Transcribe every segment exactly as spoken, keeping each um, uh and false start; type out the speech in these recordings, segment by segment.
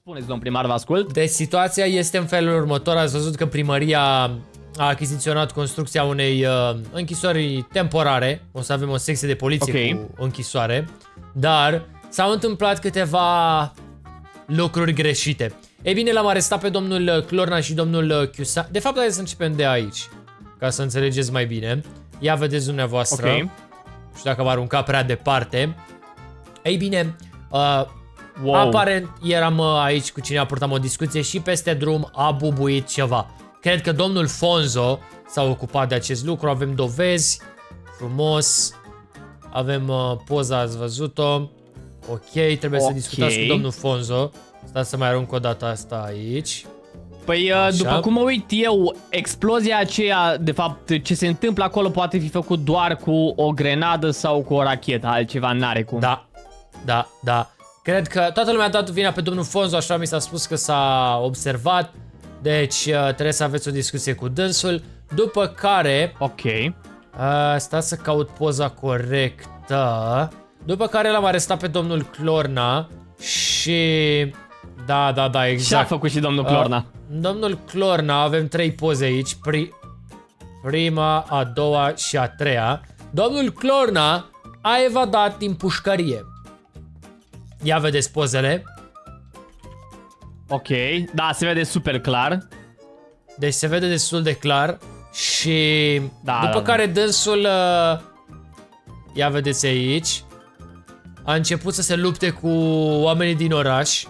Spuneți, domn primar, vă ascult. Deci situația este în felul următor. Ați văzut că primăria a achiziționat construcția unei uh, închisori temporare. O să avem o secție de poliție okay. cu închisoare. Dar s-au întâmplat câteva lucruri greșite. Ei bine, l-am arestat pe domnul Clorna și domnul Chiusa. De fapt, hai să începem de aici, ca să înțelegeți mai bine. Ia vedeți dumneavoastră. Okay. Nu știu dacă v-a aruncat prea departe. Ei bine, uh, wow. aparent eram aici cu cine a purtat o discuție și peste drum a bubuit ceva. Cred că domnul Fonzo s-a ocupat de acest lucru. Avem dovezi. Frumos. Avem uh, poza, ați văzut-o. Ok, trebuie okay. să discutați cu domnul Fonzo. Stați să mai arunc o dată asta aici. Păi, uh, după cum mă uit eu, explozia aceea, de fapt, ce se întâmplă acolo poate fi făcut doar cu o grenadă sau cu o rachetă. Altceva n-are cum. Da, da, da. Cred că toată lumea a dat vina pe domnul Fonzo, așa mi s-a spus că s-a observat. Deci uh, trebuie să aveți o discuție cu dânsul. După care... Ok. Uh, stați să caut poza corectă. După care l-am arestat pe domnul Clorna. Și... Da, da, da, exact. Ce a făcut și domnul Clorna? Uh, domnul Clorna, avem trei poze aici. Pri prima, a doua și a treia. Domnul Clorna a evadat din pușcărie. Ia vedeți pozele. Ok, da, se vede super clar. Deci se vede destul de clar. Și da, după da, care da. dânsul uh, ia vedeți aici, a început să se lupte cu oamenii din oraș.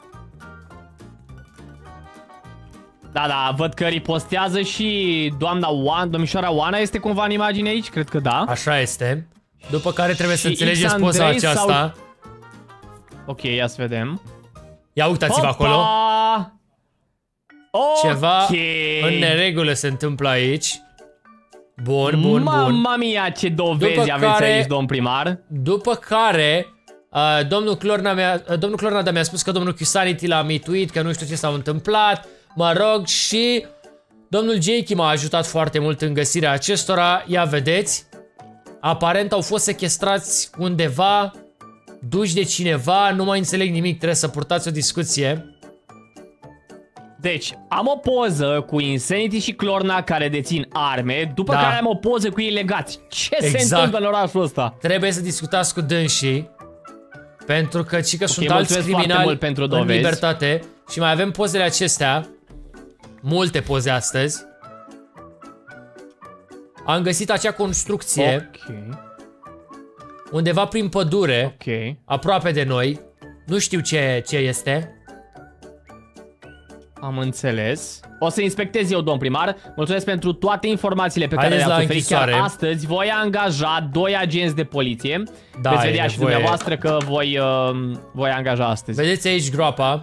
Da, da, văd că ripostează și doamna Oana, domnișoara Oana este cumva în imagine aici, cred că da. Așa este. După care trebuie să înțelegeți poza aceasta. Sau... Ok, ia să vedem. Ia uitați-vă acolo. Okay. Ceva în neregulă se întâmplă aici. Bun, bun, bun. Mamma mia, ce dovezi după aveți care, aici, domn primar. După care, uh, domnul Clorna mi-a uh, domnul Clorna mi-a spus că domnul Chiusanity l-a mituit, că nu știu ce s-a întâmplat. Mă rog, și domnul Jakey m-a ajutat foarte mult în găsirea acestora. Ia vedeți. Aparent au fost sechestrați undeva, duși de cineva, nu mai înțeleg nimic, trebuie să purtați o discuție. Deci, am o poză cu Insanity și Clorna care dețin arme, după da. care am o poză cu ilegați. Ce exact. se întâmplă în orașul ăsta? Trebuie să discutați cu dânsii, pentru că ci că okay, sunt alți criminali pentru în libertate. Și mai avem pozele acestea, multe poze astăzi. Am găsit acea construcție okay. undeva prin pădure, okay. aproape de noi. Nu știu ce, ce este. Am înțeles. O să inspectez eu, domn primar. Mulțumesc pentru toate informațiile pe Haideți care le-ați oferit. Chiar astăzi voi angaja doi agenți de poliție. Da, veți vedea și dumneavoastră că voi, uh, voi angaja astăzi. Vedeți aici groapa.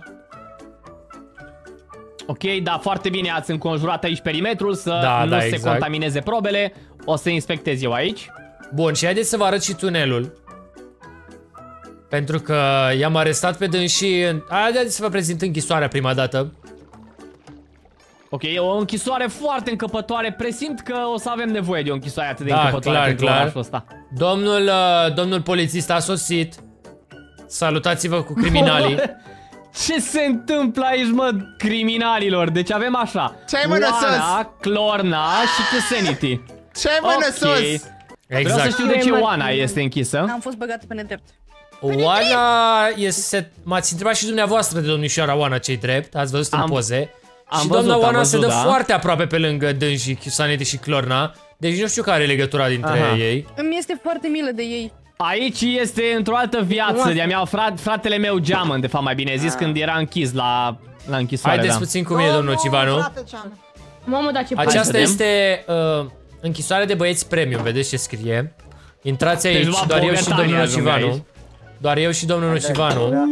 Ok, da, foarte bine, ați înconjurat aici perimetrul să da, nu da, se exact. contamineze probele. O să inspectez eu aici. Bun, și haideți să vă arăt și tunelul. Pentru că i-am arestat pe dânsii. Haideți să vă prezint închisoarea prima dată. Ok, o închisoare foarte încăpătoare. Presimt că o să avem nevoie de o închisoare atât de da, încăpătoare clar, pentru clar. orașul ăsta. Domnul, uh, domnul polițist a sosit. Salutați-vă cu criminalii. Ce se întâmplă aici, mă, criminalilor? Deci avem așa Ce-ai mână sus? Clorna și Cusanity. Ce-ai mână okay. sus? Exact. Vreau să știu de ce Oana este închisă. Am fost băgată pe nedrept. Oana este... M-ați întrebat și dumneavoastră de domnișoara Oana ce-i drept. Ați văzut am, în poze. Am și văzut, doamna Oana văzut, se dă da. foarte aproape pe lângă dânsii, Cusanity și Clorna. Deci nu știu care e legătura dintre Aha. ei. Îmi este foarte milă de ei. Aici este într-o altă viață. De-a mea frat, fratele meu Geamăn, de fapt mai bine zis, când era închis la, la închisoare. Haideți da. puțin cu mine, domnul Civanu. Mamă, dar ce Aceasta este uh, închisoare de băieți premium, vedeți ce scrie. Intrați aici, deci, doar eu și domnul Civanu. Doar eu și domnul Civanu.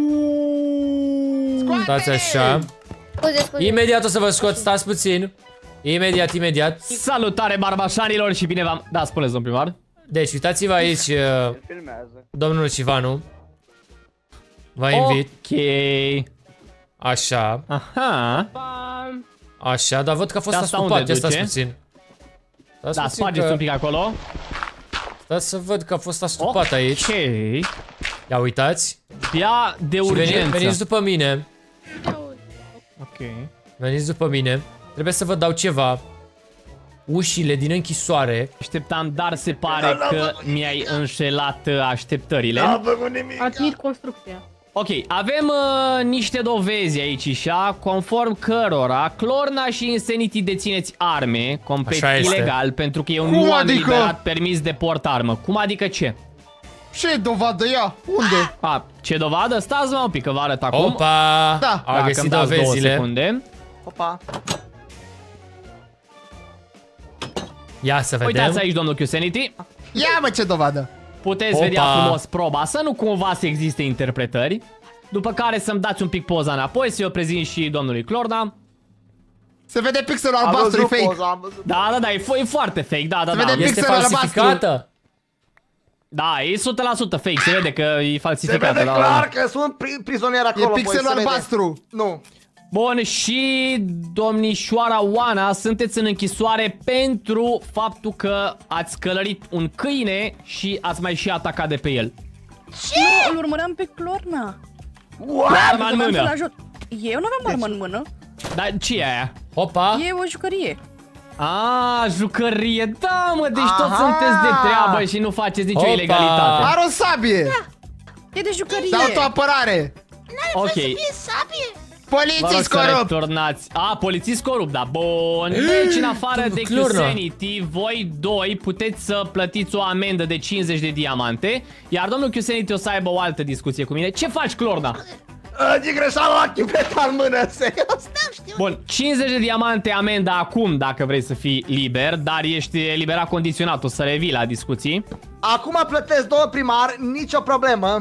Stați așa. Scuze, scuze. Imediat o să vă scot, stați puțin. Imediat, imediat. Salutare, barbașanilor, și bine v-am... Da, spuneți, domn primar. Deci, uitați-vă aici, uh, domnul Civanu. Vă invit. Ok. Așa. Aha. Așa, dar văd că a fost astupat, ia stați puțin. Stați da, spargeți că... un pic acolo. Stați să văd că a fost astupat okay. aici. Ia uitați. Ia de urgență. Veniți, veniți după mine. Ok. Veniți după mine. Trebuie să vă dau ceva. Ușile din închisoare. Așteptam, dar se pare că mi-ai înșelat așteptările. N-am făcut nimic. Admit construcția. Ok, avem uh, niște dovezi aici și conform cărora Clorna și Insanity dețineți arme complet ilegal pentru că eu Cum nu adică? am eliberat permis de port armă. Cum adică ce? Ce dovadă ea? Unde? A, ce dovadă? Stați mă un pic că vă arăt acum. Opa! Da. A găsit dovezile. Secunde. Opa. Ia să vedem. Uitați aici, domnul Insanity. Ia mă, ce dovadă. Puteți Opa. vedea frumos proba, să nu cumva să existe interpretări. După care să-mi dați un pic poza înapoi, să-i o prezint și domnului Clorna. Se vede pixelul albastru, e fake. Poza, Da, da, da, e, e foarte fake, da, da, Se da. vede Este pixelul falsificată? Da, e o sută la sută fake, se vede că e Se falsificată. vede da, clar da. că sunt pri prizonieri acolo. E pixelul băi, se vede. albastru. Nu. Bun, și domnișoara Oana, sunteți în închisoare pentru faptul că ați călărit un câine și ați mai și atacat de pe el. Nu, îl urmăream pe Clorna. Arma în Vreau să-l mână. ajut. Eu nu aveam armă în mână. Dar ce e aia? Opa! E o jucărie. A, jucărie, da mă, deci toți Aha. sunteți de treabă și nu faceți nicio Opa. ilegalitate. Are o sabie. E de jucărie. De autoapărare. Ok. Vă rog Polițist să corupt. returnați. A, polițist corupt, da, bun. Deci, în afară de Clorna. Qsanity, voi doi puteți să plătiți o amendă de cincizeci de diamante, iar domnul Qsanity o să aibă o altă discuție cu mine. Ce faci, Clorna? Din greșeală la chipeta în mână, serios. Bun, cincizeci de diamante amenda acum dacă vrei să fii liber, dar ești eliberat condiționat, o să revii la discuții. Acum plătesc două primari, nicio problemă.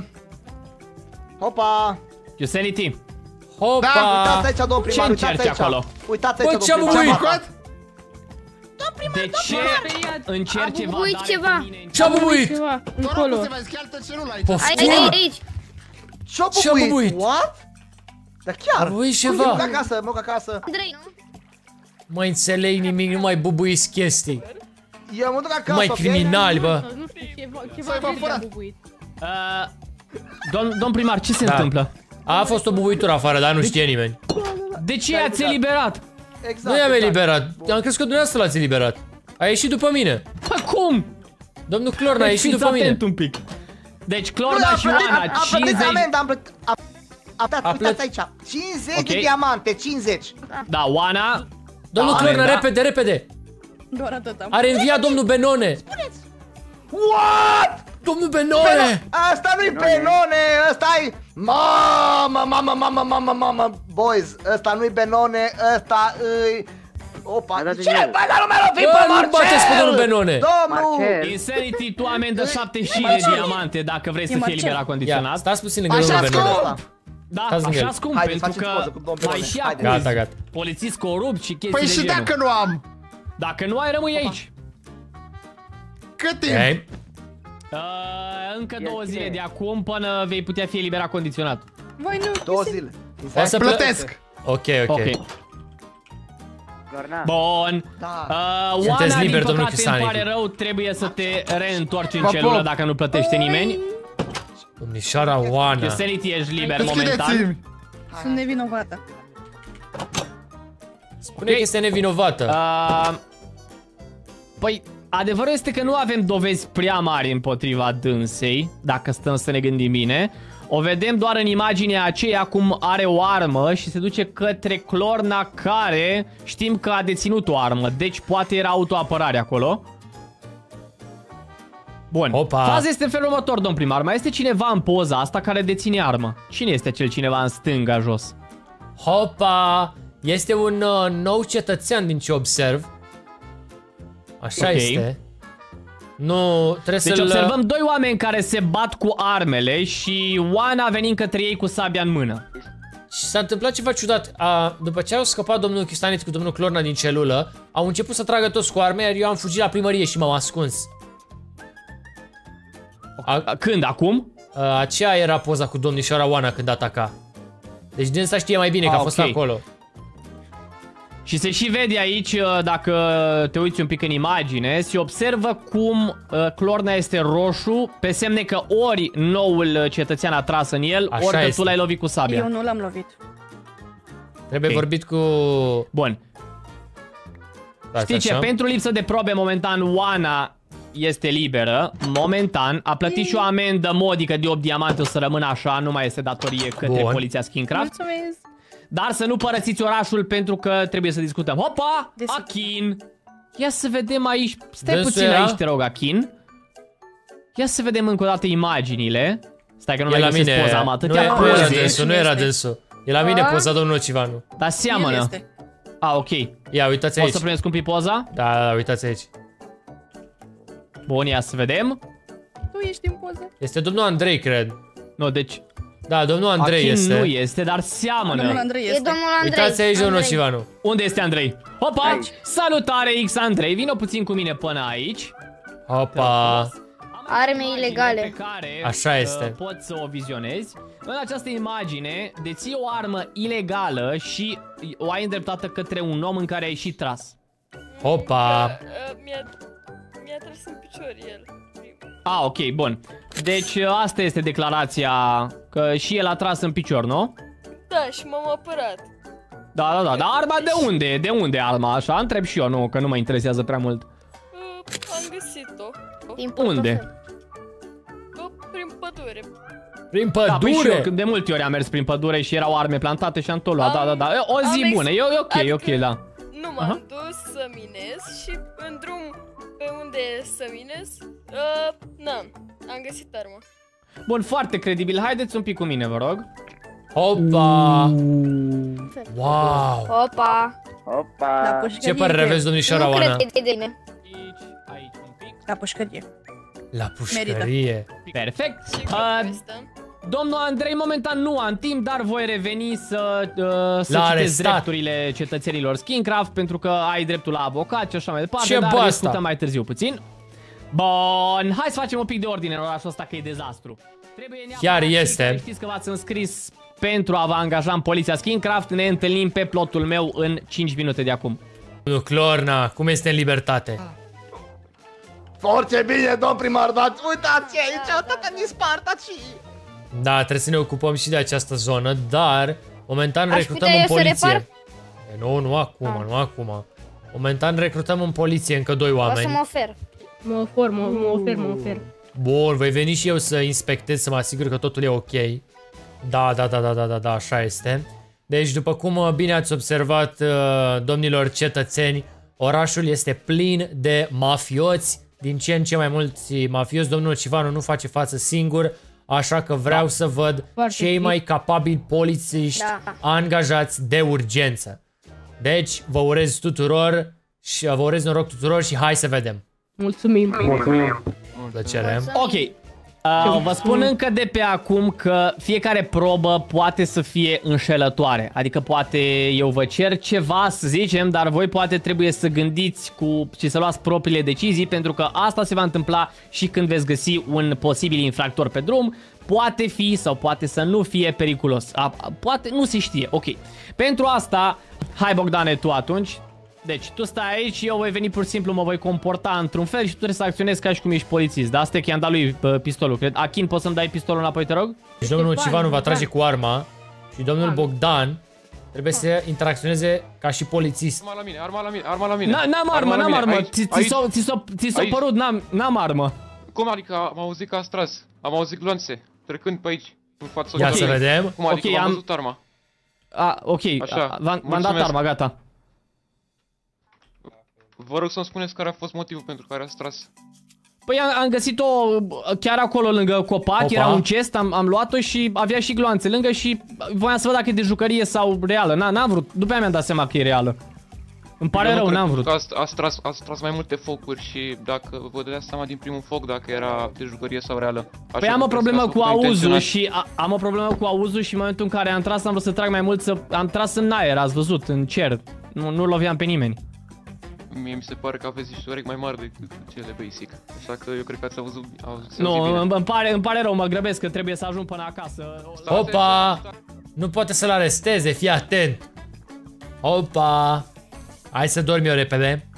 Hopa. Qsanity, Opa! Da, uitați aici, două primari, Ce uitați încerci aici. acolo? Uitați Bă, aici, ce-am două primari. Ce-am făcut? de ce încerci Am bubuit evadare ceva. cu mine în Ce-a bubuit? Ceva, Corupt, încolo. se mai scaltă celula aici. Poftim? Aici, aici, aici. Ce-a Ce-a bubuit? bubuit? What? Dar chiar. A bubuit Cum ceva. Mă duc acasă, mă duc acasă. Andrei, nu? Mai înțeleg nimic, nu mai bubuiți chestii. Eu mă duc acasă, Mai ok? criminali, bă. Nu știu, ceva, Să-i ceva vă verde a furat. bubuit. Uh, domn, domn primar, ce se Da. întâmplă? A fost o bubuitură afară, dar nu știe nimeni. De ce i-ați eliberat? Exact. Nu i-am exact. eliberat. Am crezut că dumneavoastră l-ați eliberat. A ieșit după mine. Bă, cum? Domnul Clorna a ieșit Fiți după mine. atent un pic. Deci Nu, Clorna am și plătit- Oana, am- am plătit cincizeci... amendă, am plătit... Am am dat, A uitați plăt- aici. cincizeci Ok. de diamante, cincizeci. Da, Oana... Domnul Da, Clorna, da. repede, repede. Doar atât am. Are înviat domnul Benone. What? Domnul Benone! Asta nu-i Benone, ăsta-i... Mamă, mamă, mamă, mamă, mamă, boys, ăsta nu-i Benone, ăsta îi... Opa, dați ce? din el. Bă, dar nu mi-a lovit Bă, pe nu Marcel! bateți pe domnul Benone. Domnul! Marcel. Insanity, tu amendă șaptezeci și cinci de diamante dacă vrei să fii Marcel. eliberat Ia, condiționat. stați puțin lângă Așa domnul Benone. scump! Da, Stați lângă așa el. scump, Haideți, pentru faceți că poză cu domnul mai Benone. și Haideți. acuzi Gata, gata. polițist corupt și chestii Păi de și genul. dacă nu am? Dacă nu ai, rămâi aici. Cât timp? Ok. Uh, încă două zile de acum până vei putea fi eliberat condiționat. Voi nu. Două zile. O să plă- Plătesc. Ok, ok. Ok. Lorna. Bun. Da. Uh, Sunteți Oana, liber, din domnul păcate, îmi Qsanity. pare rău, trebuie să te reîntorci în Vă celulă pup. dacă nu plătește nimeni. Domnișoara Oana. Qsanity, ești liber momentan. Deschideți-mi. Sunt nevinovată. Spune că este nevinovată. Uh, păi, adevărul este că nu avem dovezi prea mari împotriva dânsei, dacă stăm să ne gândim bine. O vedem doar în imaginea aceea cum are o armă și se duce către Clorna, care știm că a deținut o armă, deci poate era autoapărare acolo. Bun, Opa. faza este în felul următor, domn primar. Mai este cineva în poza asta care deține armă. Cine este acel cineva în stânga jos? Hopa! Este un uh, nou cetățean din ce observ. Așa Ok. este. Nu, trebuie Deci să-l... observăm doi oameni care se bat cu armele și Oana venind către ei cu sabia în mână. Și s-a întâmplat ceva ciudat. A, după ce au scăpat domnul Qsanity cu domnul Clorna din celulă, au început să tragă toți cu arme, iar eu am fugit la primărie și m-am ascuns. A, Când? Acum? a, aceea era poza cu domnișoara Oana când ataca. Deci dânsa știe mai bine că a Ah, fost ok. acolo. Și se și vede aici, dacă te uiți un pic în imagine, se observă cum uh, Clorna este roșu, pe semne că ori noul cetățean a tras în el, Așa ori că este. tu l-ai lovit cu sabia. Eu nu l-am lovit. Trebuie okay. vorbit cu... Bun. Știi ce? Pentru lipsă de probe, momentan, Oana este liberă. Momentan. A plătit și o amendă modică de opt diamante. O să rămână așa. Nu mai este datorie către Bun. poliția Skincraft. Mulțumesc. Dar să nu părăsiți orașul pentru că trebuie să discutăm. Hopa! Akin! Ia să vedem aici. Stai Dânsul puțin era? aici, te rog, Akin. Ia să vedem încă o dată imaginile. Stai că nu mai găsesc poza, am atâtea nu, nu era dânsul, nu era dânsul. E la mine poza, domnul Nocivanu. Dar seamănă. A, ok. Ia, uitați aici. O să primesc un pic poza? Da, da, uitați aici. Bun, ia să vedem. Tu ești în poză. Este domnul Andrei, cred. Nu, deci... Da, domnul Andrei Akin este. nu este, dar seamănă. Domnul Andrei este. E domnul Andrei. Uitați aici, domnul Nocivanu. Unde este Andrei? Hopa! Aici. Salutare, X Andrei. Vino puțin cu mine până aici. Hopa! Arme ilegale. Pe care, Așa este. Poți să o vizionezi. În această imagine deții o armă ilegală și o ai îndreptată către un om în care ai și tras. Hopa! Mi-a tras în picior el. Ah, ok, bun. Deci asta este declarația, că și el a tras în picior, nu? Da, și m-am apărat. Da, da, da, dar arma de unde? De unde arma? Așa, întreb și eu, nu, că nu mă interesează prea mult. Uh, am găsit-o. Unde? Prin pădure. Prin pădure? Da, păi și eu, de multe ori am mers prin pădure și erau arme plantate și am tot luat, da, da, da. O zi bună, e ok, e ok, da. Nu m-am dus să minez și în drum pe unde să minez, uh, n-am, am găsit armă. Bun, foarte credibil. Haideți un pic cu mine, vă rog. Hopa! Wow! Hopa! Hopa! Ce părere aveți, domnișoara Oana? Nu cred de mine. Aici, aici un pic. La pușcărie. La pușcărie. Perfect. Uh, domnul Andrei, momentan nu am timp, dar voi reveni să, uh, să citeți drepturile cetățenilor Skincraft, pentru că ai dreptul la avocat și așa mai departe. Ce dar discutăm mai târziu puțin. Bun, hai să facem un pic de ordine în orașul ăsta, că e dezastru. Trebuie Chiar este. Știți că v-ați înscris pentru a vă angaja în poliția Skincraft. Ne întâlnim pe plotul meu în cinci minute de acum. Clorna, cum este în libertate? Foarte bine, domn primar, dar uitați aici, atâta dispartați. Da, trebuie să ne ocupăm și de această zonă, dar momentan Aș recrutăm în poliție. Nu, nu acum, ah. nu acum. Momentan recrutăm în poliție încă doi oameni. O să mă ofer. Mă ofer, mă, mă ofer, mă ofer. Bun, voi veni și eu să inspectez, să mă asigur că totul e ok. Da, da, da, da, da, da, da, așa este. Deci, după cum bine ați observat, domnilor cetățeni, orașul este plin de mafioți. Din ce în ce mai mulți mafioți. Domnul Nocivanu nu face față singur, așa că vreau da. să văd Foarte cei bine. mai capabili polițiști da. angajați de urgență. Deci, vă urez tuturor și vă urez noroc tuturor și hai să vedem. Mulțumim. Mulțumim. Plăcere. Ok. Uh, vă spun încă de pe acum că fiecare probă poate să fie înșelătoare. Adică poate eu vă cer ceva să zicem, dar voi poate trebuie să gândiți cu și să luați propriile decizii, pentru că asta se va întâmpla și când veți găsi un posibil infractor pe drum. Poate fi sau poate să nu fie periculos. A, poate nu se știe. Ok. Pentru asta, hai Bogdane tu atunci. Deci, tu stai aici și eu voi veni pur și simplu, mă voi comporta într-un fel și tu trebuie să acționezi ca și cum ești polițist. Da? Asta e că i-am dat lui uh, pistolul, cred. Akin, poți să-mi dai pistolul înapoi, te rog? Deci domnul Nocivanu va trage cu arma și domnul Bogdan trebuie să interacționeze ca și polițist. Arma la mine, arma la mine, arma la mine. N-am armă, n-am armă. Ți s-a părut, n-am armă. Cum adică am auzit că a tras? Am auzit gloanțe trecând pe aici, în fața. Ia să vedem. Cum adică am văzut arma? A, ok, v-am dat arma, gata. Vă rog să-mi spuneți care a fost motivul pentru care ați tras. Păi am, am găsit-o chiar acolo lângă copac, Opa. era un chest, am, am luat-o și avea și gloanțe lângă și voiam să văd dacă e de jucărie sau reală. N-am vrut, după aia mi-am dat seama că e reală. Îmi pare rău, n-am vrut. Ați, ați, tras, ați tras mai multe focuri și dacă vă dădeați seama din primul foc dacă era de jucărie sau reală. Așa păi am o problemă cu auzul și a, am o problemă cu auzul și în momentul în care am tras am vrut să trag mai mult, să am tras în aer, ați văzut, în cer. Nu, nu loveam pe nimeni. Mie mi se pare că aveți niște urechi mai mari decât cele basic. Așa că eu cred că ați auzit, auzit Nu, îmi pare, îmi pare rău, mă grăbesc că trebuie să ajung până acasă. Opa! Nu poate să-l aresteze, fii atent! Opa! Hai să dormi eu repede.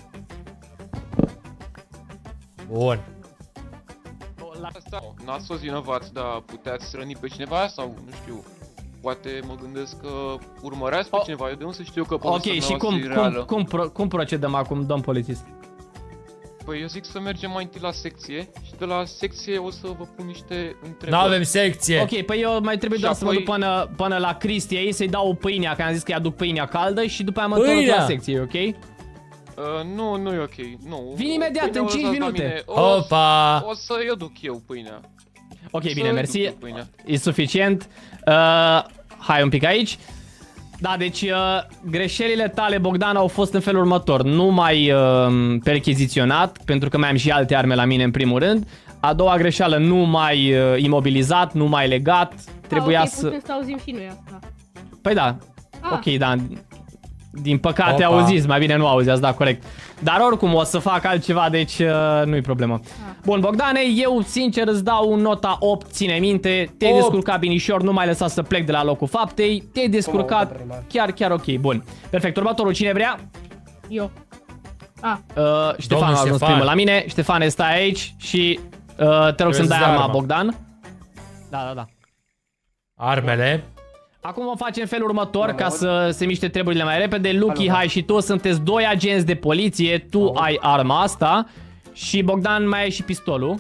Bun. N-ați fost vinovați, dar puteți răni pe cineva sau nu știu. poate mă gândesc că urmăreați pe oh. cineva, eu de unde să știu că ok, și cum, cum, cum, pro, cum procedăm acum, domn polițist? Păi eu zic să mergem mai întâi la secție și de la secție o să vă pun niște întrebări. N-avem secție. Ok, păi eu mai trebuie doar să mă duc până, până la Cristi ei, să-i dau pâinea, că am zis că i-aduc pâinea caldă și după aia mă întorc la secție, ok? Uh, nu, nu e ok, nu. Vin imediat, în cinci minute. O, Opa! O să eu duc eu pâinea. Ok, să bine, mersi. E suficient. Uh, hai un pic aici. Da, deci uh, greșelile tale, Bogdan, au fost în felul următor. Nu mai uh, percheziționat, pentru că mai am și alte arme la mine în primul rând. A doua greșeală, nu mai uh, imobilizat, nu mai legat. Trebuia ah, ok, să... putem să auzim și noi asta. Păi da, ah. ok, da. Din păcate Opa. auziți, mai bine nu auzi, da, corect. Dar oricum o să fac altceva, deci uh, nu-i problemă. Ah. Bun, Bogdane, eu sincer îți dau nota opt, ține minte. Te-ai descurcat binișor, nu mai lăsa să plec de la locul faptei. Te-ai descurcat chiar, chiar ok, bun. Perfect, următorul, cine vrea? Eu. Ah. Uh, Ștefan a ajuns primul la mine. Ștefane, stai aici și uh, te rog să-mi dai arma, Bogdan. Da, da, da. Armele. Acum o facem în felul următor, ca să se miște treburile mai repede. Lucky, hai și tu, sunteți doi agenți de poliție, tu oh. ai arma asta. Și Bogdan mai ai și pistolul.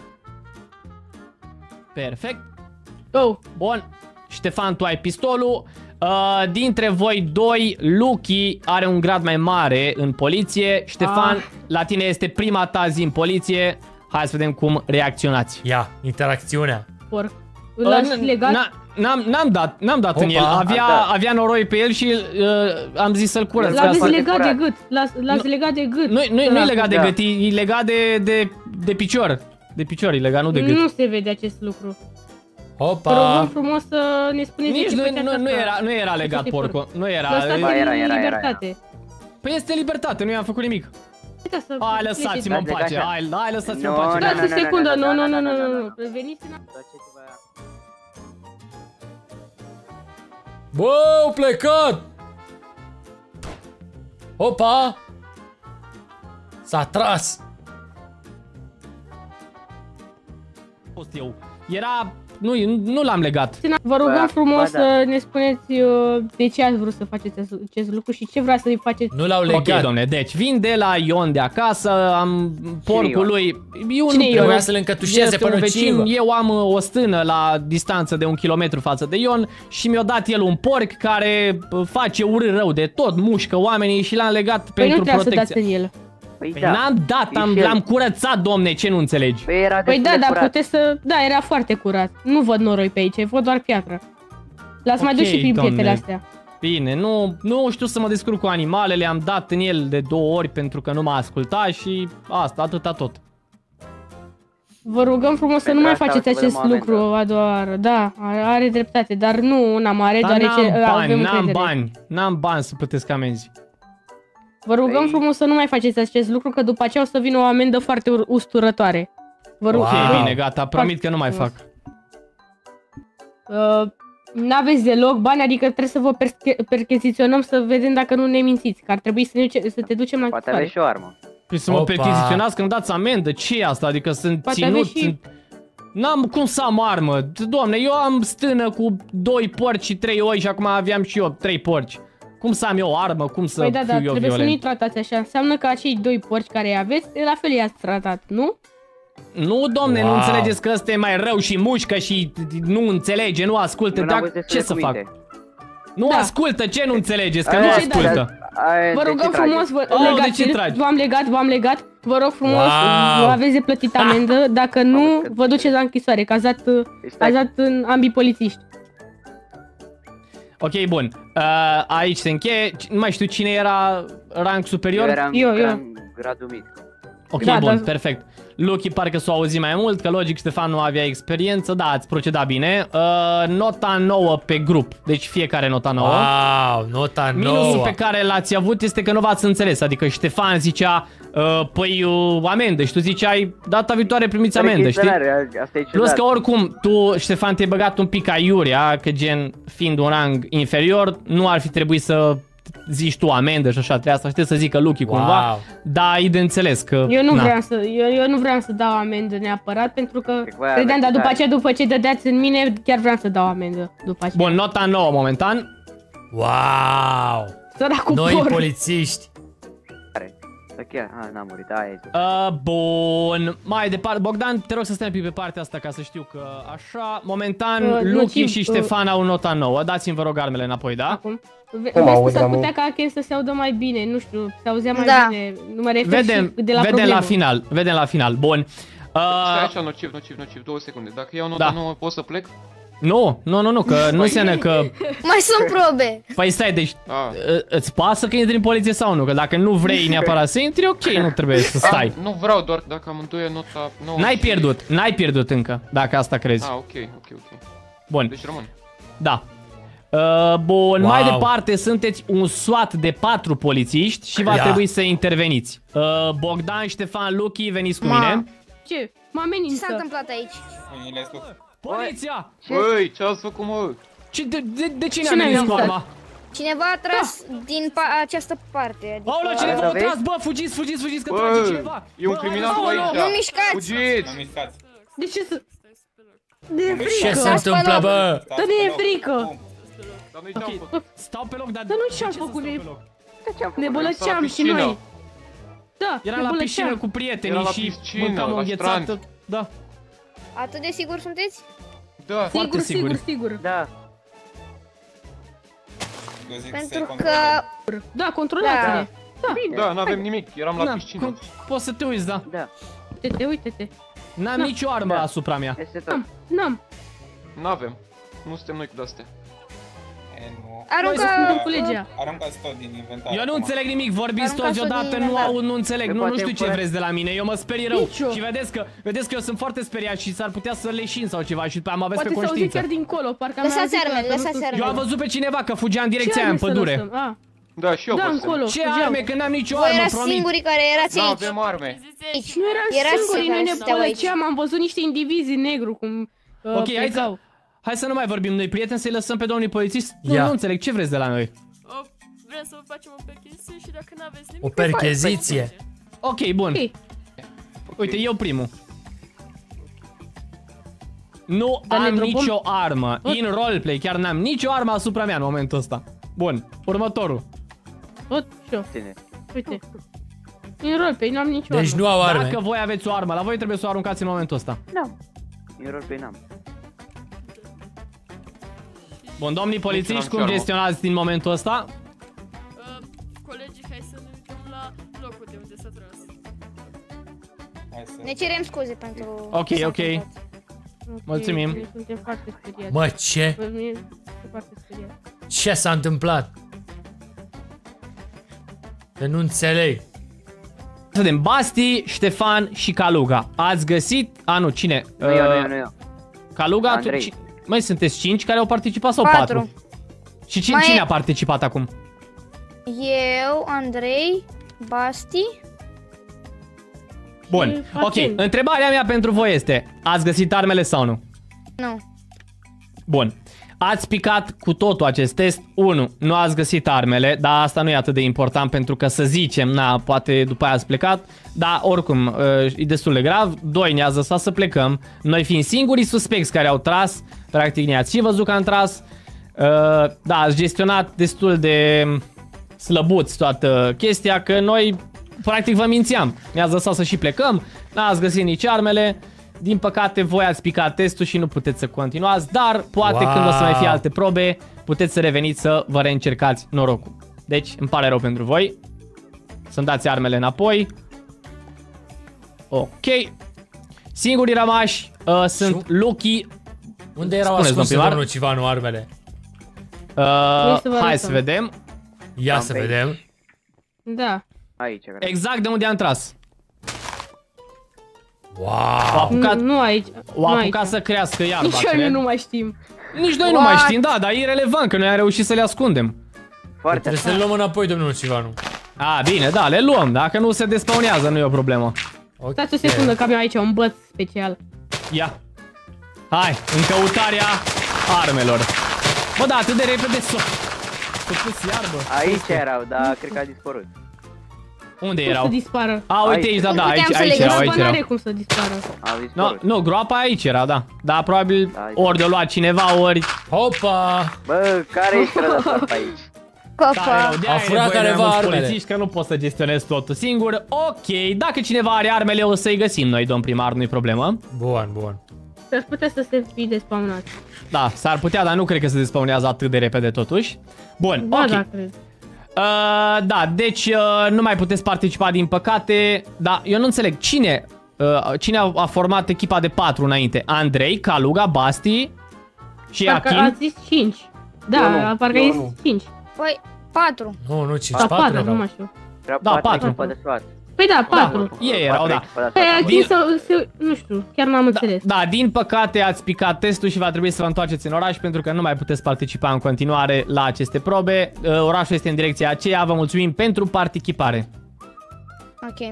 Perfect. Oh. Bun, Ștefan, tu ai pistolul. uh, Dintre voi doi, Lucky are un grad mai mare în poliție. Ștefan, ah. la tine este prima ta zi în poliție. Hai să vedem cum reacționați. Ia, interacțiunea. Porc. L-aș legat? N-am dat, n-am dat în el, avea, avea noroi pe el și uh, am zis să-l curăț. L-ați legat de gât, l-ați legat de gât. Nu, nu, nu e legat de gât, e, e legat de, de, de picior. De picior, e legat, nu de gât. Nu se vede acest lucru. Opa! Vă rugăm frumos să ne spuneți Nici nu, nu, nu, era, nu era legat, porco. Nu era. Lăsați-l era, în era, libertate. era. Păi este libertate, nu i-am făcut nimic. Hai, lăsați-mă în pace, hai, hai lăsați-mă în pace. Dați o secundă, nu, nu, nu, nu, nu. Veniți în... Bă, au plecat! Opa! S-a tras! Fost eu. Era... Nu, nu l-am legat. Vă rugăm frumos să ne spuneți de ce ați vrut să faceți acest lucru și ce vrea să-i faceți. Nu l-au legat. Ok, domne, deci vin de la Ion de acasă, am porcul lui. Eu nu trebuia să-l încătușeze până vecin. Eu am o stână la distanță de un kilometru față de Ion și mi-a dat el un porc care face urât rău de tot, mușcă oamenii și l-am legat păi pentru protecție. Păi nu trebuie să dați în el. Păi, păi da. N-am dat, l-am curățat, domne, ce nu înțelegi? Păi, era păi da, dar puteți să... Da, era foarte curat. Nu văd noroi pe aici, văd doar piatră. L-ați okay, mai dus și prin pietele astea. Bine, nu, nu știu să mă descurc cu animalele, am dat în el de două ori pentru că nu m-a ascultat și asta, atâta tot. Vă rugăm frumos să nu mai faceți acest lucru a doua oară. Da, are dreptate, dar nu una mare, deoarece avem N-am bani, n-am bani să plătesc amenzi. Vă rugăm păi... frumos să nu mai faceți acest lucru, că după aceea o să vină o amendă foarte usturătoare. Vă rog. Ok, wow. Bine, gata, promit că nu mai fac. Uh, N-aveți deloc bani, adică trebuie să vă percheziționăm să vedem dacă nu ne mințiți, că ar trebui să, ne, să te ducem la poate aveți și o armă. Păi să mă percheziționați când dați amendă, ce e asta? Adică sunt poate ținut... Și... Sunt... N-am cum să am armă, doamne, eu am stână cu doi porci și trei oi și acum aveam și eu trei porci. Cum să am eu o armă, cum să păi da, fiu da, eu trebuie violent? Să nu-i tratați așa, înseamnă că acei doi porci care aveți, la fel i-ați tratat, nu? Nu, domne, wow. Nu înțelegeți că ăsta e mai rău și mușcă și nu înțelege, nu ascultă, dar ce să fac? Nu da. Ascultă, ce nu înțelegeți, că nu ascultă? Vă rugăm frumos, v-am legat, v-am legat, vă rog frumos, wow. Aveți de plătit amendă, dacă nu, vă duceți la închisoare, că ați dat, ați dat în ambii polițiști. Ok, bun. Uh, aici se încheie. Nu mai știu cine era rang superior? Eu eram eu, eu. gradul mic. Ok, da, bun, da. Perfect. Lucky parcă s-o auzi mai mult, că logic Ștefan nu avea experiență, da, ați procedat bine. Uh, nota nouă pe grup, deci fiecare nota nouă. Wow, nota nouă. Minusul pe care l-ați avut este că nu v-ați înțeles, adică Ștefan zicea, uh, păi uh, amendă și tu ziceai, data viitoare primiți amendă, știi? Plus că oricum, tu, Ștefan, te-ai băgat un pic aiurea, că gen, fiind un rang inferior, nu ar fi trebuit să zici tu amendă și așa, trebuie să aștept să zică Lucky wow. cumva. Dar e de înțeles că... Eu nu, na. vreau să, eu, eu nu vreau să dau amendă neapărat, pentru că credeam, dar după aceea, după ce dădeați în mine, chiar vreau să dau amendă după aceea. Bun, nota nouă momentan. Wow! Săracul Noi por. polițiști. Chiar, a, n-am murit, aia e. Uh, bun, mai departe, Bogdan, te rog să stai pe partea asta ca să știu că așa, momentan, uh, Lucky și Ștefan uh, au nota nouă, dați-mi vă rog armele înapoi, da? Acum. Vezi, s-ar putea ca Ken să se audă mai bine, nu știu, se auzea mai da. bine, nu mă refer vedem, și de la vedem problemă. la final, vedem la final, bun. Uh, Stai așa, nociv, nociv, nociv, două secunde, dacă iau nota da. nouă pot să plec? Nu, nu, nu, nu, că nu înseamnă că... Mai sunt probe. Păi stai, deci a. îți pasă că intri în poliție sau nu? Că dacă nu vrei neapărat să intri, ok, nu trebuie să stai. A, nu vreau, doar dacă amândoi nota nouă. N-ai pierdut, n-ai pierdut încă, dacă asta crezi. Ah, ok, ok, ok. Bun. Deci rămân. Da. Uh, bun, wow. Mai departe sunteți un SWAT de patru polițiști și va Ia. trebui să interveniți. Uh, Bogdan, Ștefan, Lucky, veniți cu Ma. mine. Ce? Mă amenință. Ce s-a întâmplat aici? Poliția! Băi, ce ați făcut, mă? Ce, de, de, de cine, cine a venit cu arma? Cineva a tras da. din pa această parte. Adică... Aoleu, cineva a tras, bă, fugiți, fugiți, fugiți, că trage cineva! E un criminal pe aici! Nu mișcați! Fugiți! Nu mișcați! De ce să... De frică! Ce se întâmplă, bă? Dar nu e frică! Ok, stau pe loc, dar... Dar nu ce-am făcut, ne bălăceam și noi! Da, era la piscină cu prietenii și mâncam o înghețată. Da. Atât de sigur sunteți? Da, sigur, sigur, sigur. Da. Pentru că... Da, controlați-ne. Da, da, n-avem nimic, eram la piscină. Poți să te uiți, da. Da. Uite-te, uite-te. N-am nicio armă asupra mea. N-am, n-am. N-avem. Nu suntem noi cu de-astea. Aruncă cu legea. Aruncați tot din inventar. Eu nu înțeleg nimic, vorbiți toți odată, nu aud, nu înțeleg, nu, nu știu ce vreți de la mine, eu mă sperii rău. Și vedeți că, vedeți că eu sunt foarte speriat și s-ar putea să leșin sau ceva și după aia mă aveți pe conștiință. Poate să auzi chiar dincolo, parcă lăsați armele, lăsați armele. Eu am văzut pe cineva că fugea în direcția aia în pădure. Da, și eu da, încolo, ce arme, că n-am nicio armă, promit. Voi erați singurii care erați aici. Nu avem arme. Nu erați singurii, noi ne pălăceam, am văzut niște indivizi negru cum Ok, hai să, hai să nu mai vorbim noi, prieteni, să-i lăsăm pe domnii polițiști. Nu, nu înțeleg, ce vreți de la noi? Vrem să facem o percheziție și dacă n-aveți nimic... O percheziție? Ok, bun. Uite, eu primul. Nu am nicio armă. In roleplay, chiar n-am nicio armă asupra mea în momentul ăsta. Bun, următorul. Tot și eu. Uite. In roleplay, n-am nicio armă. Deci nu au arme. Dacă voi aveți o armă, la voi trebuie să o aruncați în momentul ăsta. Nu. In roleplay n-am. Bun, domnii polițiști, cum gestionați din momentul ăsta? Uh, colegii, hai să ne uităm la locul de unde s-a tras. Ne cerem scuze pentru... Ok, ok. Okay. Mulțumim. Suntem foarte speriați. Mă, ce? Ce s-a întâmplat? Că nu înțeleg. Să vedem, Basti, Ștefan și Caluga. Ați găsit... A, nu, cine? Nu uh, eu, nu eu, nu eu. Caluga, Andrei. tu... Mai sunteți cinci care au participat sau patru? patru? Și cine, Mai... cine a participat acum? Eu, Andrei, Basti. Bun, ok. Întrebarea mea pentru voi este, ați găsit armele sau nu? Nu. Bun. Ați picat cu totul acest test. unu. Nu ați găsit armele, dar asta nu e atât de important pentru că să zicem, na, poate după aia ați plecat, dar oricum e destul de grav. doi. Ne-ați lăsat să plecăm. Noi fiind singurii suspecți care au tras, practic ne-ați și văzut că am tras. Da, ați gestionat destul de slăbuți toată chestia, că noi practic vă mințeam. Ne-ați lăsat să și plecăm, n-ați găsit nici armele. Din păcate, voi ați picat testul și nu puteți să continuați, dar poate wow. când o să mai fie alte probe, puteți să reveniți să vă reîncercați norocul. Deci, îmi pare rău pentru voi. Să-mi dați armele înapoi. Ok. Singurii rămași uh, sunt Lucky. Unde erau ascunse, domnul Civanu, armele? Uh, hai să vedem. Ia Am să pe vedem. Aici. Da. Aici, exact de unde am tras. Wow. Apucat, nu, nu aici. O a apucat să crească iarba. Nici noi nu mai știm. Nici noi What? nu mai știm, da, dar e irelevant că noi am reușit să le ascundem. Foarte Trebuie să le luăm înapoi, domnul Civanu. A, bine, da, le luăm. Dacă nu se despawnează, nu e o problemă. Okay. Stați o secundă, că am eu aici un băț special. Ia. Hai, în căutarea armelor. Bă, da, atât de repede s-o... pus iarbă. Aici erau, dar cred că a dispărut. Unde cum erau? să dispară? A, uite aici, da, da, aici, aici erau, aici erau. N-are cum să dispară. No, nu, groapa aici era, da. Dar probabil ori de-o luat cineva, ori... Hopa! Bă, care e strada pe aici? Papa. A furat careva armele. Că nu pot să gestionez totul singur. Ok, dacă cineva are armele, o să-i găsim noi, domn primar, nu-i problemă. Bun, bun. S-ar putea să se fi despawnat. Da, s-ar putea, dar nu cred că se despawnează atât de repede totuși. Bun, ba, ok. da, cred. Uh, da, deci uh, nu mai puteți participa din păcate. Da, eu nu înțeleg, cine uh, Cine a, a format echipa de patru înainte? Andrei, Kaluga, Basti și parcă Achim? a zis cinci. Da, parcă a zis cinci. Păi, patru. Nu, nu, cinci, da, patru erau. Nu mai știu. Da, patru. Păi da, patru. Ei erau, da. Păi Achim să, să, nu știu, chiar n-am înțeles. Da, din păcate ați picat testul și va trebui să vă întoarceți în oraș pentru că nu mai puteți participa în continuare la aceste probe. Orașul este în direcția aceea, vă mulțumim pentru participare. Ok.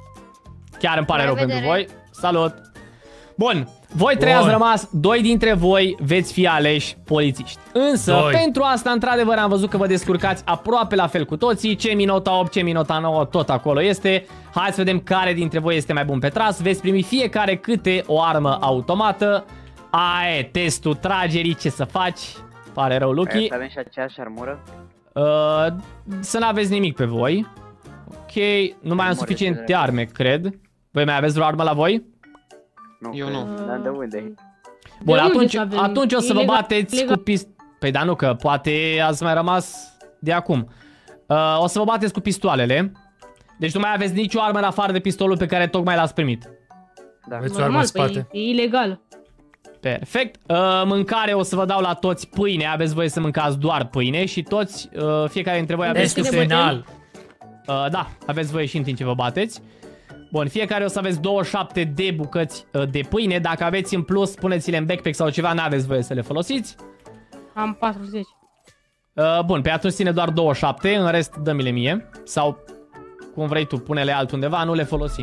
Chiar îmi pare rău pentru voi. Salut! Bun, voi trei ați rămas, doi dintre voi veți fi aleși polițiști. Însă, doi. Pentru asta, într-adevăr, am văzut că vă descurcați aproape la fel cu toții. Ce minota opt, ce minota nouă, tot acolo este. Hai să vedem care dintre voi este mai bun pe tras. Veți primi fiecare câte o armă automată. Aia e testul tragerii, ce să faci? Pare rău, Lucky. Să avem și aceeași armură? Uh, să n-aveți nimic pe voi. Ok, nu mai am suficiente arme, cred. Voi mai aveți vreo armă la voi? Nu, eu nu. Dar de unde? Bun, de atunci, atunci o să vă bateți legal. cu pist... Păi da, nu, că poate ați mai rămas de acum. Uh, o să vă bateți cu pistoalele. Deci nu mai aveți nicio armă în afară de pistolul pe care tocmai l-ați primit. Da. Aveți o armă în spate. E ilegal. Perfect. Uh, mâncare o să vă dau la toți pâine. Aveți voie să mâncați doar pâine și toți, uh, fiecare dintre voi aveți... Este final. Uh, da, aveți voie și în timp ce vă bateți. Bun, fiecare o să aveți douăzeci și șapte de bucăți uh, de pâine. Dacă aveți în plus, puneți-le în backpack sau ceva, n-aveți voie să le folosiți. Am patruzeci. Uh, bun, pe atunci ține doar douăzeci și șapte, în rest dă-mi-le mie. Sau, cum vrei tu, pune-le altundeva, nu le folosi.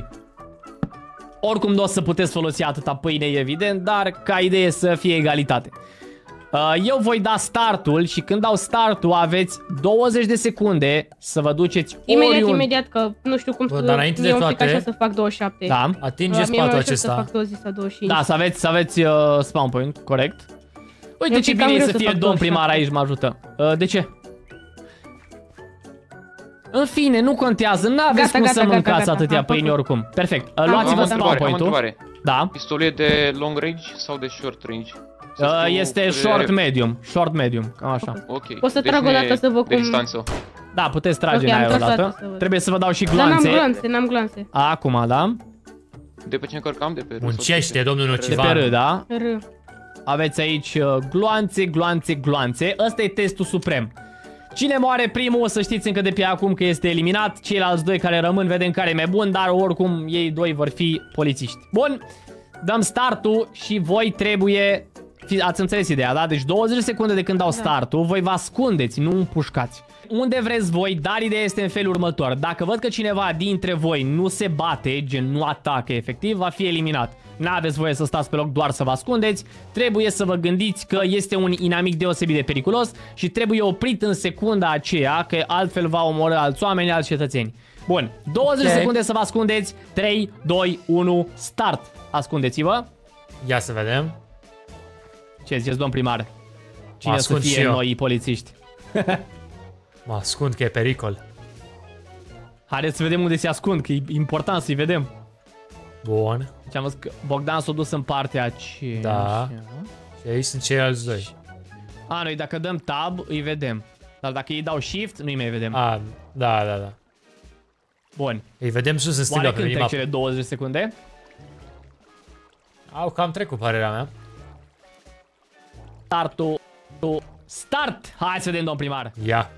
Oricum nu o să puteți folosi atâta pâine, evident, dar ca idee să fie egalitate. Uh, eu voi da startul și când dau startul aveți douăzeci de secunde să vă duceți imediat, oriunde. Imediat, că nu știu cum Bă, dar înainte de toate, așa să fac douăzeci și șapte. Da. Atinge spatul acesta. Să fac douăzeci sau douăzeci și cinci. Da, să aveți, să aveți uh, spawn point, corect. Uite eu ce bine e să fie domn primar aici, mă ajută. Uh, de ce? În fine, nu contează, n-aveți cum gata, să mâncați gata, gata, atâtea pâini oricum. Perfect, uh, luați-vă spawn point-ul. Da. Pistolul e de long range sau de short range? Uh, este short medium, short medium, cam așa. Ok. Poți să trag o dată să vă cum... distanță. Da, puteți trage okay, în aia o dată. Să trebuie să vă dau și gloanțe. Dar n-am gloanțe, n-am gloanțe. Acum, da. De pe ce încărcam? De pe R. Muncește, domnul Nocivan. De pe R, da. R. Aveți aici uh, gloanțe, gloanțe, gloanțe. Ăsta e testul suprem. Cine moare primul, o să știți încă de pe acum că este eliminat. Ceilalți doi care rămân, vedem care e mai bun, dar oricum ei doi vor fi polițiști. Bun, dăm startul și voi trebuie... Ați înțeles ideea, da? Deci douăzeci de secunde de când dau startul, voi vă ascundeți, nu împușcați. Unde vreți voi, dar ideea este în felul următor. Dacă văd că cineva dintre voi nu se bate, gen nu atacă efectiv, va fi eliminat. N-aveți voie să stați pe loc doar să vă ascundeți. Trebuie să vă gândiți că este un inamic deosebit de periculos și trebuie oprit în secunda aceea, că altfel va omorî alți oameni, alți cetățeni. Bun, douăzeci de okay. secunde să vă ascundeți. trei, doi, unu, start. Ascundeți-vă. Ia să vedem. Ce ziceți, domn primar? Cine să fie noi polițiști? Mă ascund că e pericol. Haideți să vedem unde se ascund, că e important să-i vedem. Bun. Deci am văzut că Bogdan s-a dus în partea aceea. Da. Și aici sunt ceilalți doi. A, noi dacă dăm tab, îi vedem. Dar dacă îi dau shift, nu-i mai vedem. A, da, da, da. Bun. Îi vedem sus în stânga pe minimap. Oare când trec cele douăzeci de secunde? Au cam trecut, părerea mea. Startul. Start! Hai să vedem, domn primar. Ia.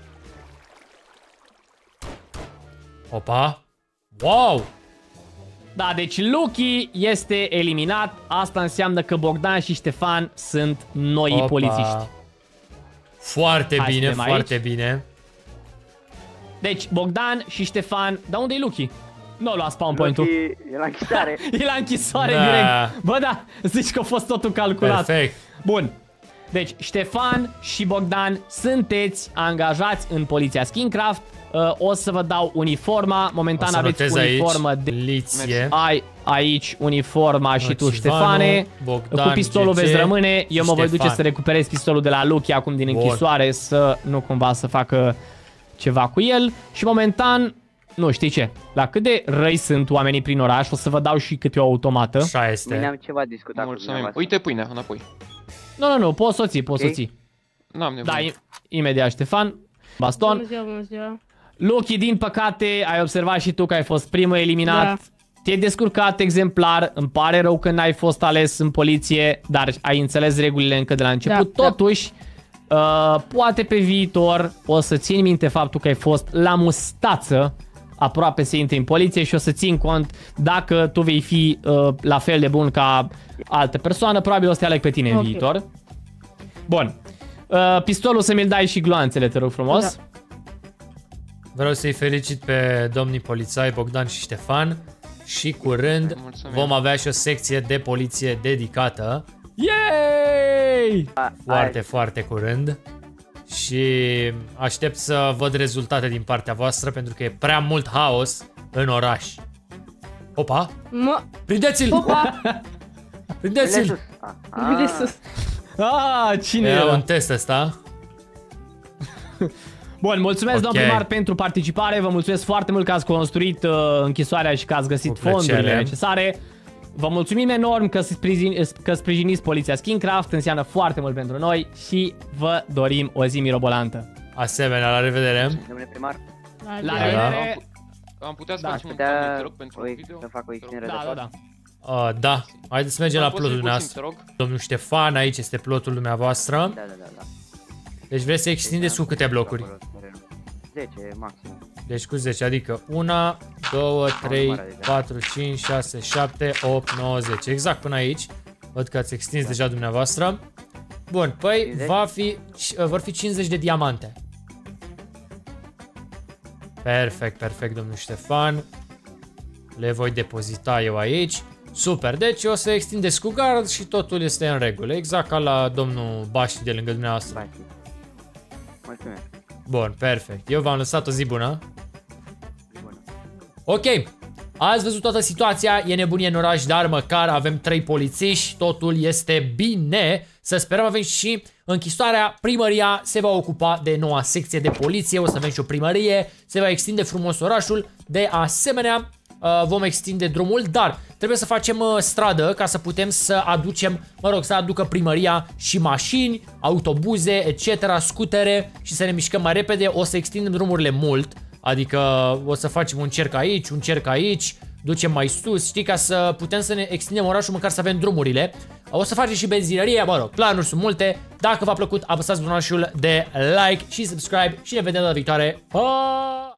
Opa. Wow! Da, deci Lucky este eliminat. Asta înseamnă că Bogdan și Ștefan sunt noi Opa. polițiști. Foarte Hai bine, foarte aici. bine. Deci, Bogdan și Ștefan... Dar unde e Lucky? Nu lua spawn point-ul. E la închisoare. E la închisoare da. direct. Bă, da, zici că a fost totul calculat. Perfect. Bun. Deci, Ștefan și Bogdan sunteți angajați în poliția Skincraft. Uh, o să vă dau uniforma. Momentan aveți uniformă aici. de poliție. Ai aici uniforma și tu, Ștefane. Bogdan, cu pistolul G G, veți rămâne. Eu mă voi Ștefan. duce să recuperez pistolul de la Luchi acum din închisoare, să nu cumva să facă ceva cu el. Și momentan, nu știi ce, la cât de răi sunt oamenii prin oraș, o să vă dau și câte o automată. Așa este. Mâine am ceva discutat cu dumneavoastră. Uite pâinea, înapoi. Nu, nu, nu, poți să o ții, poți Okay. să o ții. N-am nevoie. Da, imediat, Ștefan. Baston. Bună ziua, bună ziua. Luchi, din păcate, ai observat și tu că ai fost primul eliminat. Da. Te-ai descurcat exemplar, îmi pare rău că n-ai fost ales în poliție, dar ai înțeles regulile încă de la început. Da, Totuși, da. Uh, poate pe viitor o să țin minte faptul că ai fost la mustață aproape să intri în poliție și o să țin cont dacă tu vei fi uh, la fel de bun ca altă persoană, probabil o să te aleg pe tine okay. în viitor. Bun. Uh, pistolul să mi-l dai și gloanțele, te rog frumos. Da. Vreau să-i felicit pe domnii polițai Bogdan și Ștefan și curând Mulțumim. vom avea și o secție de poliție dedicată. Yay! Foarte, Ai. foarte curând. Și aștept să văd rezultate din partea voastră pentru că e prea mult haos în oraș. Opa! Prindeți-l! Opa! Prindeți-l! Vede sus. Ah, cine era? era? un test ăsta. Bun, mulțumesc, okay. domn primar, pentru participare. Vă mulțumesc foarte mult că ați construit uh, închisoarea și că ați găsit fondurile necesare. Vă mulțumim enorm că, sprijin, că sprijiniți poliția Skincraft, înseamnă foarte mult pentru noi și vă dorim o zi mirobolantă. Asemenea, la revedere. Domnule primar. La revedere. Am putea să da, facem un putea... te rog, pentru Oi, video? să fac o extindere da, de da, da. Uh, da, haideți să mergem da, la plotul dumneavoastră. Domnul Ștefan, aici este plotul dumneavoastră. Da, da, da, da. Deci vreți să extindeți cu câte blocuri? zece maxim. Deci cu zece, adică unu, doi, trei, patru, cinci, șase, șapte, opt, nouă, zece. Exact până aici. Văd că ați extins da. deja dumneavoastră. Bun, păi va fi, vor fi cincizeci de diamante. Perfect, perfect, domnul Ștefan. Le voi depozita eu aici. Super, deci o să extindeți cu gard și totul este în regulă. Exact ca la domnul Baști de lângă dumneavoastră. Mulțumesc. Bun, perfect. Eu v-am lăsat o zi bună. Bună. Ok. Ați văzut toată situația, e nebunie în oraș, dar măcar avem trei polițiști, totul este bine. Să sperăm avem și închisoarea, primăria se va ocupa de noua secție de poliție, o să avem și o primărie, se va extinde frumos orașul, de asemenea vom extinde drumul, dar trebuie să facem stradă ca să putem să aducem, mă rog, să aducă primăria și mașini, autobuze, et cetera, scutere și să ne mișcăm mai repede, o să extindem drumurile mult. Adică o să facem un cerc aici, un cerc aici, ducem mai sus, știi, ca să putem să ne extindem orașul, măcar să avem drumurile. O să facem și benzinărie, mă rog, planuri sunt multe. Dacă v-a plăcut, apăsați butonul de like și subscribe și ne vedem data viitoare. Pa!